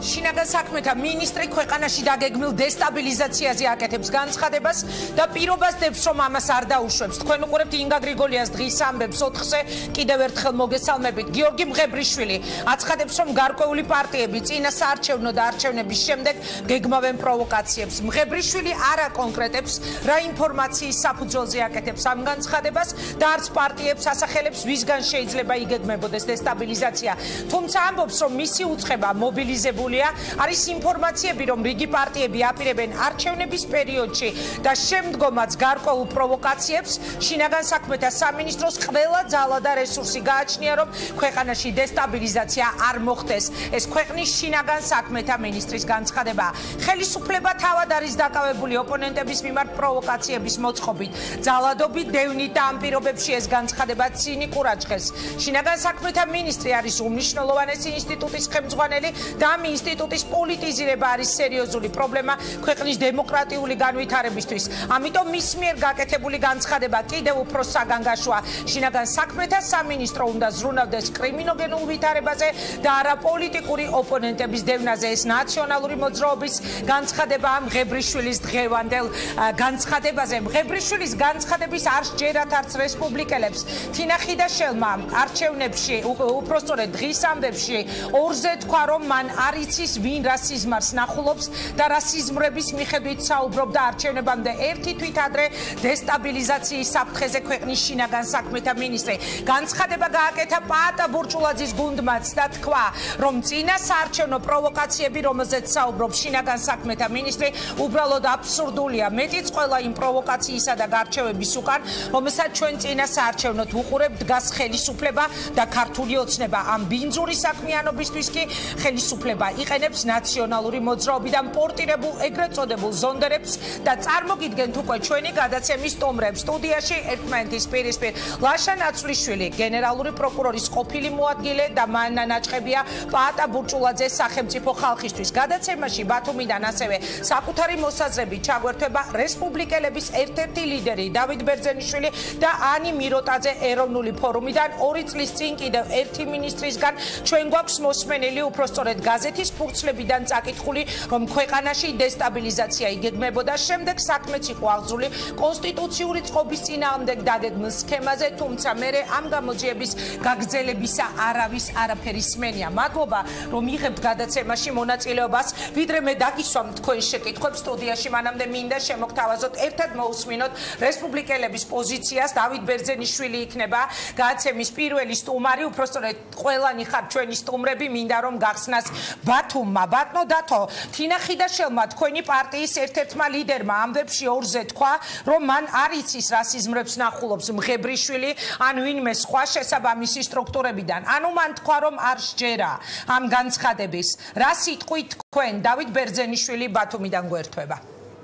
შინაგან საქმეთა მინისტრი ქვეყანაში დაგეგმილ დესტაბილიზაციაზე აკეთებს განცხადებას და პირობას დებს, რომ ამას არ დაუშვებს. თქვენ უყურებთ ინგა გრიგოლიას დღის ამბებს 4-ზე. კიდევ ერთხელ მოგესალმებით. გიორგი მღებრიშვილი აცხადებს, რომ გარკვეული პარტიები წინა საარჩევნო და არჩევნების შემდეგ გეგმავენ პროვოკაციებს. მღებრიშვილი არ აკონკრეტებს, რა ინფორმაციის საფუძველზე აკეთებს ამ განცხადებას და არც პარტიებს ასახელებს, ვისგან შეიძლება იგეგმებოდეს დესტაბილიზაცია. თუმცა ამბობს, რომ მისი უწყება მობილიზებულია, არის ინფორმაციები, რომ რიგი პარტიები აპირებენ არჩევნების პერიოდში და შემდგომაც გარკვეულ პროვოკაციებს. შინაგან საქმეთა სამინისტროს ყველა ძალა და რესურსი გააჩნია, რომ ქვეყანაში დესტაბილიზაცია არ მოხდეს. ეს ქვეყნის შინაგან საქმეთა მინისტრის განცხადება. ხელისუფლება თავად არის დაკავებული ოპონენტების მიმართ პროვოკაციების მოწყობით, ძალადობით, დევნით და ამ პირობებში ეს განცხადება ცინიკურ აჩხეს. შინაგან საქმეთა მინისტრი არის უმნიშვნელოვანესი ინსტიტუტის ხელმძღვანელი და ამ ინსტიტუტის პოლიტიზირება არის სერიოზული პრობლემა ქვეყნის დემოკრატიული განვითარებისთვის. ამიტომ მის მიერ გაკეთებული განცხადება კიდევ უფრო საგანგაშოა. შინაგან საქმეთა სამინისტრო უნდა ზრუნავდეს კრიმინოგენულ ვითარებაზე და არა პოლიტიკური ოპონენტების დევნაზე. ეს ნაციონალური მოძრაობის განცხადება მღებრიშვილის დღევანდელ განცხადებაზე. მღებრიშვილის განცხადების არ სჯერათ არც რესპუბლიკელებს. თინა ხიდაშელმა არჩევნებში, უпростоრედ დღის ამბებში 2-ზე თქვა, რომ მან არ იცის ვინ რასიზმარს ნახულობს და რასიზმრების მიხედვით საუბრობდა არჩევნებამდე. ერთი თვით ადრე დესტაბილიზაციის საფრთხეზე ქვეყნის შინაგან საქმეთა მინისტრი განცხადება გააკეთა პაატა ბურჭულაძის გუნდმაც და თქვა, რომ წინა საარჩევნო პროვოკაციები, რომელზეც საუბრობს შინაგან საქმეთა მინისტრი, უბრალოდ აბსურდულია. მეტიც ყველა იმ პროვოკაციისა და გარჩევების უკან, რომელსაც ჩვენ წინა საარჩევნოთ ვუყურებთ, დგას ხელისუფლება და ქართული ოცნება. ამ ბინძური საქმიანობისთვის კი ხელისუფლება იყენებს ნაციონალური მოძრაობიდან პორტირებულ ეგრეთ წოდებულ ზონდერებს და წარმოგიდგენთ უკვე ჩვენი გადაცემის სტუმრებს. სტუდიაში ერთმანეთის პირისპირ ლაშა ნაცვლიშვილი, გენერალური პროკურორის ყოფილი მოადგილე და მანნა ნაჭყებია პაატა ბურჭულაძეს სახელმწიფო ხალხისთვის. გადაცემაში ბათუმიდან ასევე საკუთარი მოსაზრებით ჩაგვერთვება რესპუბლიკელების ერთ-ერთი ლიდერი დავით ბერძენიშვილი და ანი მიროტაძე ეროვნული ფორუმიდან. 2 წლის წინ კიდევ ერთი მინისტრისგან ჩვენ გვაქვს მოსმენილი, უпростоრედ გაზეთის ფურცლებიდან წაკითხული, რომ ქვეყანაში დესტაბილიზაცია იგეგმებოდა. შემდეგ საქმეც იყო აღძრული კონსტიტუციური წყობის წინააღმდეგ დაგეგმილ სქემაზე, თუმცა მერე ამ გამოძიების გაგრძელებისა არავის არაფერი სმენია. მადლობა, რომ იღებთ გადაცემაში მონაწილეობას. ვიდრე მე დაგისვამ თქვენ შეკითხვებს სტუდიაში, მანამდე მინდა შემოგთავაზოთ, ერთად მოусმინოთ რესპუბლიკელების პოზიციას. დავით ბერძენიშვილი იქნება გადაცემის პირველი სტუმარი, უпростоრედ ყველანი ხართ ჩვენი სტუმრები, მინდა რომ გახსნას ბათუმმა. ბატონო დათო, თინა ხიდაშელმა თქვენი პარტიის ერთ-ერთმა ლიდერმა ამბებში 2-ზე თქვა, რომ მან არ იცის რასიზმრებს ნახულობს მღებრიშვილი ან ვინმე სხვა შესაბამისი სტრუქტურებიდან. ანუ მან თქვა, რომ არ სჯერა ამ განცხადების. რა სიტყვით თქვენ დავით ბერძენიშვილი ბათუმიდან გვერთვება?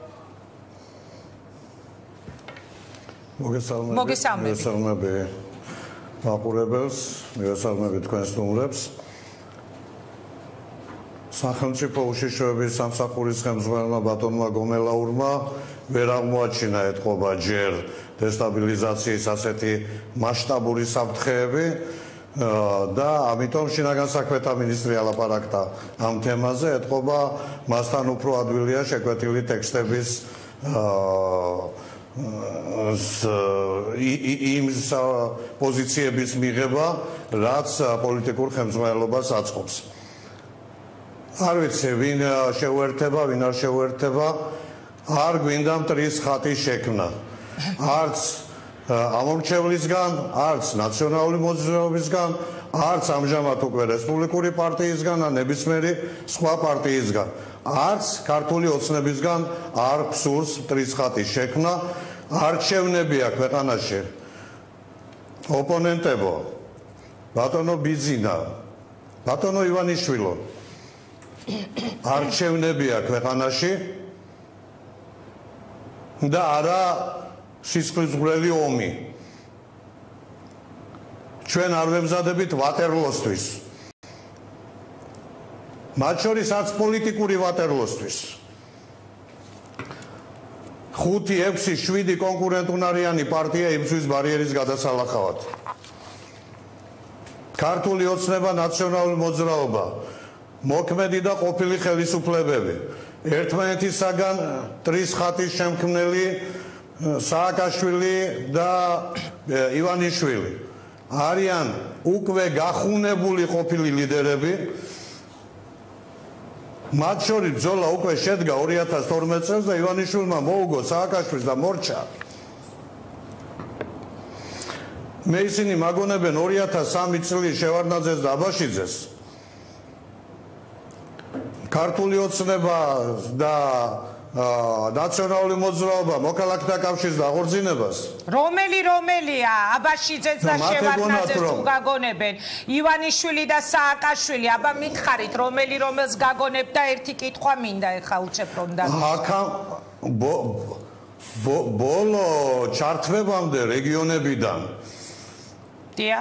მოგესალმები მაყურებელს, მოგესალმები თქვენ სტუმრებს. სახელმწიფო უშიშროების სამსახურის ხელმძღვანელმა ბატონმა გომელაურმა ვერ აღმოაჩინა ეთყობა ჯერ დესტაბილიზაციის ასეთი მასშტაბური საფრთხეები და ამიტომ შინაგან საქმეთა მინისტრი ალაპარაკთა ამ თემაზე. ეთყობა მასთან უფრო ადვილია შეკვეთილი ტექსტების იმ პოზიციების მიღება, რაც პოლიტიკურ ხელმძღვანელობას აწყობს. არ ვიცი, ვინ შეუერთება, ვინ არ შეუერთება, არ გვინდა მტრის ხატის შექმნა. არც ამომრჩევლისგან, არც ნაციონალური მოძრაობისგან, არც ამჟამად უკვე რესპუბლიკური პარტიისგან, ან ნებისმიერი სხვა პარტიისგან, არც ქართული ოცნებისგან არ გსურს მტრის ხატის შექმნა. არჩევნებია ქვეყანაში. ოპონენტებო, ბატონო ბიძინა, ბატონო ივანიშვილო, არჩევნებია ქვეყანაში და არა სისხლისღვრელი ომი. ჩვენ არ ვემზადებით ვატერლოსთვის. მათ შორის არც პოლიტიკური ვატერლოსთვის. 5, 6, 7 კონკურენტუნარიანი პარტია იბრძვის ბარიერის გადასალახავად. ქართული ოცნება, ნაციონალური მოძრაობა მოქმედი და ყოფილი ხელისუფლებები ერთმანეთისაგან ტრის ხატის შემქმნელი სააკაშვილი და ივანიშვილი არიან უკვე გახუნებული ყოფილი ლიდერები მათ შორის ბრძოლა უკვე შედგა 2012 წელს და ივანიშვილმა მოუგო სააკაშვილს და მორჩა მე ისინი მაგონებენ 2003 წლის შევარდნაძეს და აბაშიძეს ქართული ოცნება და ნაციონალური მოძრაობა მოქალაქეთა კავშირის დაღორძინებას რომელია აბაშიძეც და შევარდნაძეს თუ გაგონებენ ივანიშვილი და სააკაშვილი აბა მითხარით რომელს გაგონებ და ერთი კითხვა მინდა ეხა უცებ რომ ბოლო ჩართვებამდე რეგიონებიდან დიახ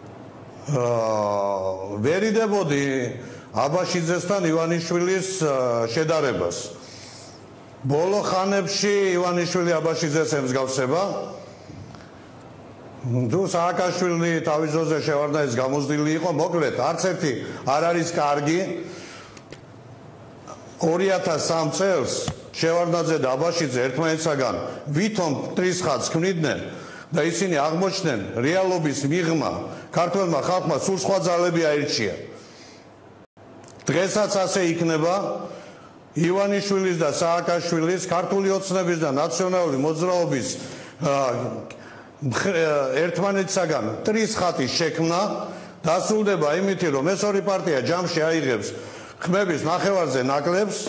ვერიდებოდი აბაშიძესთან ივანიშვილის შედარებას ბოლო ხანებში ივანიშვილი აბაშიძეს ემსგავსება თუ სააკაშვილი თავის ძოზე შევარდნაძის გამოსდილი იყო მოკლედ არც ერთი არ არის კარგი 2003 წელს შევარდნაძე და აბაშიძე ერთმანეთსაგან ვითომ ტრის ხატს ქმნიდნენ და ისინი აღმოჩნდნენ რეალობის მიღმა ქართველმა ხალხმა სულ სხვა ძალები აირჩია დღესაც ასე იქნება ივანიშვილის და სააკაშვილის ქართული ოცნების და ნაციონალური მოძრაობის ერთმანეთსაგან ტრის ხატის შექმნა დასრულდება იმითი რომ ეს ორი პარტია ჯამში აიღებს ხმების ნახევარზე ნაკლებს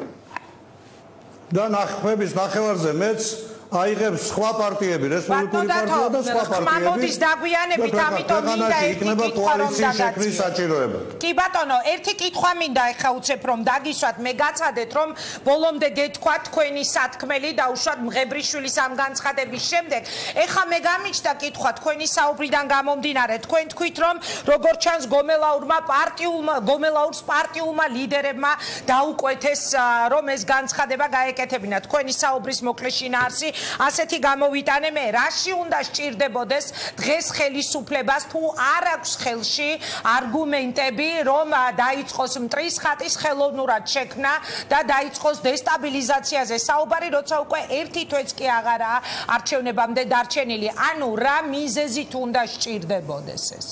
და ხმების ნახევარზე მეც აიღებს სხვა პარტიები რესპუბლიკური პარტია და სხვა პარტიები ხმამოდის დაგვიანებით ამიტომ მინდა ერთი კითხვა რომ შეკრის საჭიროება კი ბატონო ერთი კითხვა მინდა ეხა უცებ რომ დაგისვათ მე გაცადეთ რომ ბოლომდე გეთქვა თქვენი სათქმელი და უშუალოდ მღებრიშვილის ამ განცხადების შემდეგ ეხა მე გამიჩნდა კითხვა თქვენი საუბრიდან გამომდინარე თქვენ თქვით რომ როგორც ჩანს გომელაურს პარტიულმა ლიდერებმა დაუკვეთეს რომ ეს განცხადება გაეკეთებინა თქვენი საუბრის მოკლე შინაარსი ასეთი გამოვიტანე მე რაში უნდა სჭირდებოდეს დღეს ხელისუფლებას თუ არ აქვს ხელში არგუმენტები რომ დაიწყოს მტრის ხატის ხელოვნურად შექმნა და დაიწყოს დესტაბილიზაციაზე საუბარი როცა უკვე ერთი თვეც კი აღარაა არჩევნებამდე დარჩენილი ანუ რა მიზეზით უნდა სჭირდებოდეს ეს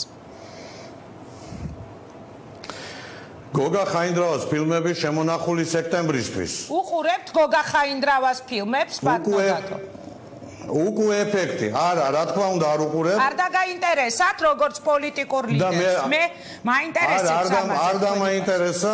გოგა ხაინდრავას ფილმები შემონახული სექტემბრისთვის. უყურებთ გოგა ხაინდრავას ფილმებს, ბატონო? უკვე ეფექტი. არა, რა თქმა უნდა, არ უყურებ. არ დაგაინტერესათ როგორც პოლიტიკურ ლიდერს. მე მაინტერესებს ამაზე. არ დამაინტერესა.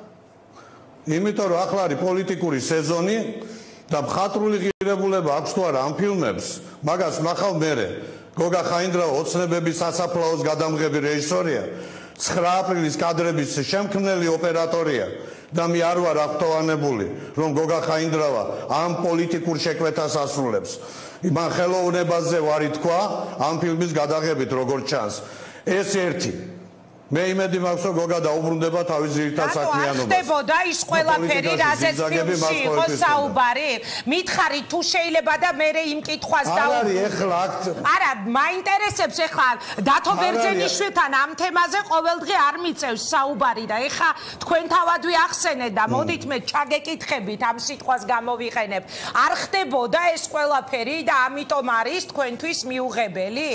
იმიტომ რომ ახლა არის პოლიტიკური სეზონი და მხატვრული ღირებულება აქვს თუ არა ამ ფილმებს, მაგას ნახავ მერე. გოგა ხაინდრავა ოცნებების სასაფლაოს გადამღები რეჟისორია. 9 აპრილის კადრების შემქმნელი ოპერატორია და მე არ ვარ აქტოვანებული რომ გოგა ხაინდრავა ამ პოლიტიკურ შეკვეთას ასრულებს. მან ხელოვნებაზე ვარი თქვა ამ ფილმის გადაღებით როგორც ჩანს. ეს ერთი მე იმედი მაქვს რომ გოგა დაუბრუნდება თავის ძირითად საქმიანობას. ხდებოდა ის ყველაფერი რაზეც ფილმში იყო საუბარი? მითხარით თუ შეიძლება და მე იმ კითხვას დაუბრუნდეთ. არის ეხლა არა, მაინტერესებს ეხლა დათო ბერძენიშვილთან ამ თემაზე ყოველდღე არ მიწევს საუბარი და ეხლა თქვენ თავადვე ახსენეთ და მოდით მე ჩაგეკითხებით ამ სიტყვას გამოვიყენებ. არ ხდებოდა ეს ყველაფერი და ამიტომ არის თქვენთვის მიუღებელი?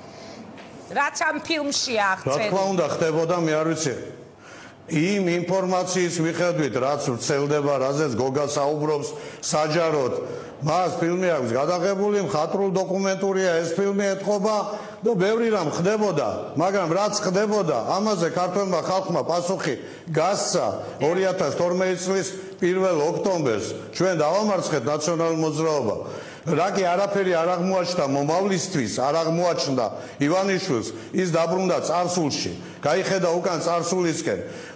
რაც ამ ფილმში აღწერილი. რა თქმა უნდა ხდებოდა, მე არ ვიცი. იმ ინფორმაციის მიხედვით, რაც ვრცელდება, რაზეც გოგა საუბრობს საჯაროდ, მას ფილმი აქვს გადაღებული, მხატვრულ დოკუმენტურია, ეს ფილმი ეთყობა და ბევრი რამ ხდებოდა, მაგრამ რაც ხდებოდა, ამაზე ქართველმა ხალხმა პასუხი გასცა 2012 წლის 1 ოქტომბერს. ჩვენ დავამარცხეთ ნაციონალურ მოძრაობა. რაკი არაფერი არ აღმოაჩნდა მომავლისთვის, არ აღმოაჩნდა ივანიშვილს, ის დაბრუნდა წარსულში. გაიხედა უკან წარსულისკენ.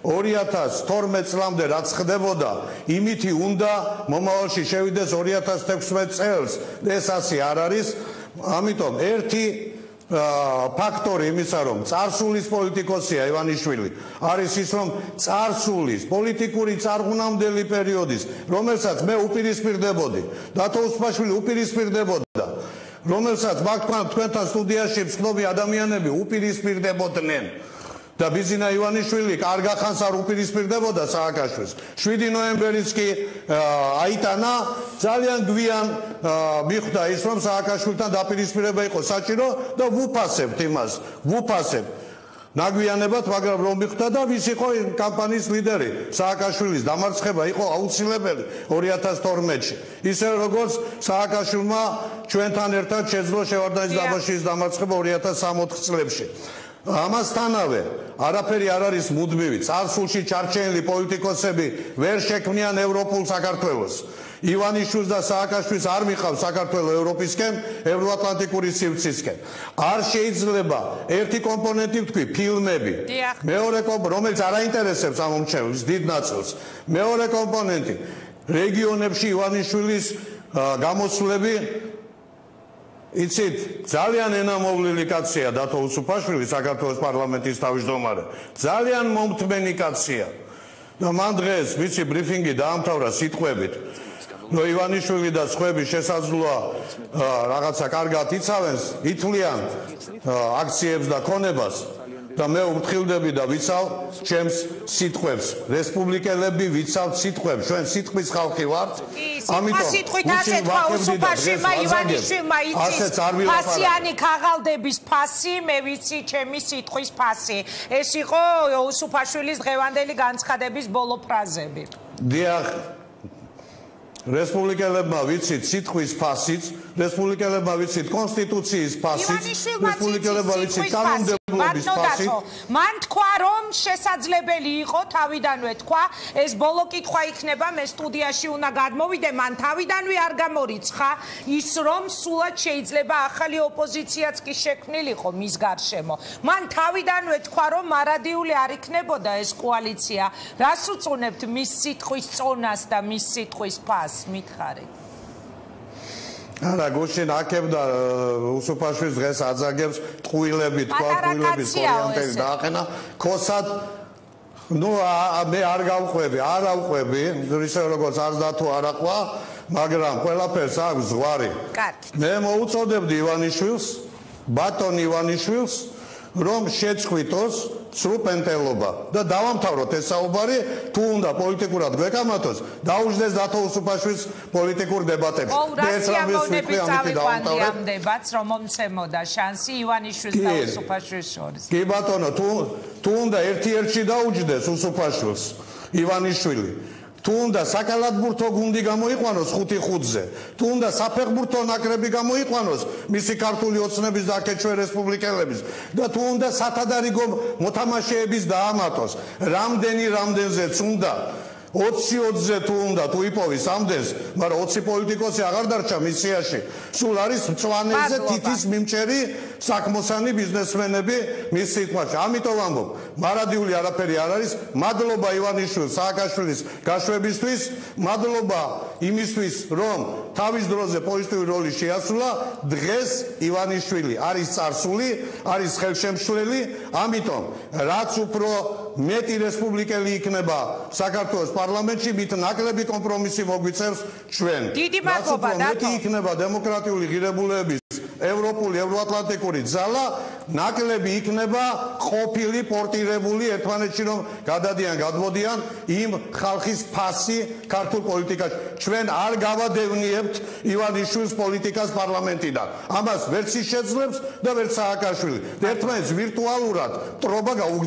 2012 წლამდე რაც ხდებოდა, იმითი უნდა მომავალში შევიდეს 2016 წელს. ეს ასე არ არის. ამიტომ ერთი ფაქტორი იმისა, რომ წარსულის პოლიტიკოსია ივანიშვილი, არის ის, რომ წარსულის პოლიტიკური წარღუნამდელი პერიოდის, რომელსაც მე უპირისპირდებოდი, დათო უსმაშვილი უპირისპირდებოდა, რომელსაც თქვენთან სტუდიაში მსხლობი ადამიანები უპირისპირდებოდნენ. და ბიზინა ივანიშვილი კარგახანს არ უპირისპირდებოდა სააკაშვილს. 7 ნოემბერიც კი აიტანა ძალიან გვიან მიხვდა ის რომ სააკაშვილთან დაპირისპირება იყო საჭირო და ვუფასებთ იმას, ვუფასებთ. ნაგვიანებად, მაგრამ რომ მიხვდა და ვის იყო კამპანიის ლიდერი, სააკაშვილის დამარცხება იყო აუცილებელი 2012-ში. ისე როგორც სააკაშვილმა ჩვენთან ერთად შეძლო შევარდნის დაბაშის დამარცხება 2064 წლებში. ამასთანავე არაფერი არ არის მუდმივი. წარსულში ჩარჩენილი პოლიტიკოსები ვერ შექმნიან ევროპულ საქართველოს. ივანიშვილს და სააკაშვილს არ მიყავს საქართველოს ევროპისკენ, ევროატლანტიკური სივრცისკენ. არ შეიძლება ერთი კომპონენტი ვთქვი, ფილმები. მეორე კომპონენტი, რომელიც არ აინტერესებს ამ მომჩევლს დიდ ნაწილს. მეორე კომპონენტი, რეგიონებში ივანიშვილის გამოსვლები იცით, ძალიან ენამოვლილი კაცია დათო უსუფაშვილი, საქართველოს პარლამენტის თავმჯდომარე. ძალიან მომთმენი კაცია. და მან დღეს ვიცი ბრიფინგი დაამთავრა სიტყვებით, რომ ივანიშვილი და სხვები შესაძლოა რაღაცა კარგად იცავენ, ითვლიან აქციებს და ქონებას და მე ვფრთხილდები და ვიცავ ჩემს სიტყვებს. რესპუბლიკელები ვიცავთ სიტყვებს, ჩვენ სიტყვის ხალხი ვართ. ამიტომ სიტყვით ასე თქვა უსუფაშვილმა ივანიშვილმა, იცის ფასიანი ქაღალდების ფასი, მე ვიცი ჩემი სიტყვის ფასი. ეს იყო უსუფაშვილის დღევანდელი განცხადების ბოლო ფრაზები. დიახ, რესპუბლიკელებმა ვიცით სიტყვის ფასიც, რესპუბლიკელებმა ვიცით კონსტიტუციის ფასიც, რესპუბლიკელებმა ვიცით კანონმდებლობის ფასიც. მან თქვა რომ შესაძლებელი იყო თავიდანვე თქვა, ეს ბოლო კითხვა იქნება, მე სტუდიაში უნდა გადმოვიდე, მან თავიდანვე არ გამორიცხა ის რომ სულად შეიძლება ახალი ოპოზიციაც კი შექმნილიყო მის გარშემო. მან თავიდანვე თქვა რომ მარადიული არ იქნებოდა ეს კოალიცია. რას უწუნებთ მის სიტყვის წონას და მის სიტყვის ფასს? მითხარით. არა, გუშინ აკებდა უსუფაშვილს დღეს აძაგებს ტყუილები, თქვა ტყუილების ვარიანტები დააყენა. ქოსად ნუ მე არ გავყვები, არ ავყვები, ისე როგორც არც დათო არ აყვა, მაგრამ ყველაფერს აქვს ზღვარი. მე მოუწოდებდი ივანიშვილს, ბატონ ივანიშვილს, რომ შეწყვიტოს სრუპენტელობა და დავამთავროთ ეს საუბარი, თუ უნდა პოლიტიკურად გვეკამათოს, დაუჯდეს დათო უსუფაშვილის პოლიტიკურ დებატებში. ეს რამის ვიტყვი ამით დავამთავრეთ ამ დებატს, რომ მომცემოდა შანსი ივანიშვილს და უსუფაშვილის შორის. კი ბატონო, თუ უნდა ერთ-ერთში დაუჯდეს უსუფაშვილს ივანიშვილი, თუ უნდა საკალათბურთო გუნდი გამოიყვანოს 5-5-ზე, თუ უნდა საფეხბურთო ნაკრები გამოიყვანოს მისი ქართული ოცნების და აქეთშვე რესპუბლიკელების და თუ უნდა სათადარიგო მოთამაშეების დაამატოს, რამდენზეც უნდა 20-20-ზე თუ უნდა თუ იპოვის ამდენს, მაგრამ 20 პოლიტიკოსი აღარ დარჩა მისიაში. სულ არის მწვანეზე თითის მიმჭერი საქმოსანი ბიზნესმენები მის სიტყვაში. ამიტომ ამბობ, მარადიული არაფერი არ არის. მადლობა ივანიშვილს, სააკაშვილის გაშვებისთვის, მადლობა იმისთვის, რომ თავის დროზე პოზიტიური როლი შეასრულა. დღეს ივანიშვილი არის წარსული, არის ხელშემშლელი, ამიტომ რაც უფრო მეტი რესპუბლიკელი იქნება საქართველოს პარლამენტში, მით ნაკლები კომპრომისი მოგვიწევს ჩვენ. დიდი მადლობა დათო. მეტი იქნება დემოკრატიული ღირებულებების ევროპული, ევროატლანტიკური ძალა, ნაკლები იქნება ყოფილი პორტირებული ერთმანეთში რომ გადადიან, გადმოდიან იმ ხალხის ფასი ქართულ პოლიტიკაში. ჩვენ არ გავადევნიებთ ივანიშვილის პოლიტიკას პარლამენტიდან. ამას ვერც ის შეძლებს და ვერც სააკაშვილი. ერთმანეთს ვირტუალურად ტრობა